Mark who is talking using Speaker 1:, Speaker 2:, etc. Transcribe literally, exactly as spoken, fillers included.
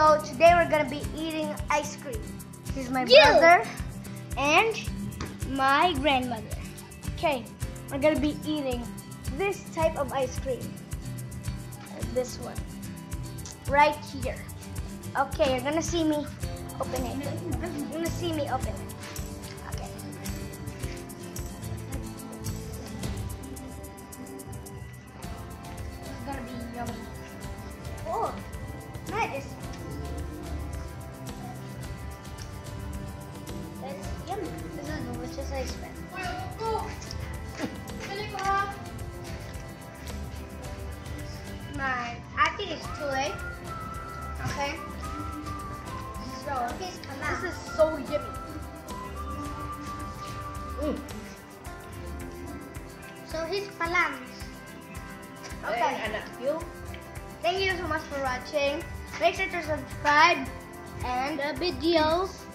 Speaker 1: So today we're gonna be eating ice cream. Here's my
Speaker 2: You.
Speaker 1: brother and my grandmother. Okay, we're gonna be eating this type of ice cream. This one. Right here. Okay, you're gonna see me open it. You're gonna see me open it. Okay. It's gonna be yummy. Oh, nice. That's yummy. This is delicious ice cream. My ate is toy. Okay. So this is so yummy. Mm. So his palams. Okay.
Speaker 2: You?
Speaker 1: Thank you so much for watching. Make sure to subscribe and uh, videos.